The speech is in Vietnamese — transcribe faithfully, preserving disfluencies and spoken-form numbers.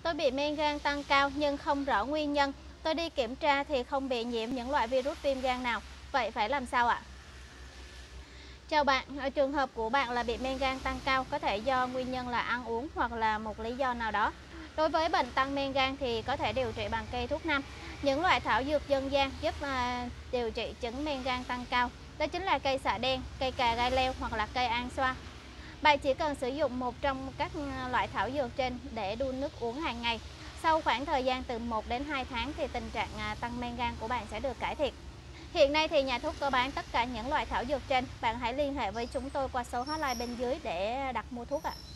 Tôi bị men gan tăng cao nhưng không rõ nguyên nhân. Tôi đi kiểm tra thì không bị nhiễm những loại virus viêm gan nào. Vậy phải làm sao ạ? Chào bạn, ở trường hợp của bạn là bị men gan tăng cao có thể do nguyên nhân là ăn uống hoặc là một lý do nào đó. Đối với bệnh tăng men gan thì có thể điều trị bằng cây thuốc nam. Những loại thảo dược dân gian giúp à, điều trị chứng men gan tăng cao. Đó chính là cây xạ đen, cây cà gai leo hoặc là cây an xoa. Bạn chỉ cần sử dụng một trong các loại thảo dược trên để đun nước uống hàng ngày. Sau khoảng thời gian từ một đến hai tháng thì tình trạng à, tăng men gan của bạn sẽ được cải thiện. Hiện nay thì nhà thuốc có bán tất cả những loại thảo dược trên. Bạn hãy liên hệ với chúng tôi qua số hotline bên dưới để đặt mua thuốc ạ.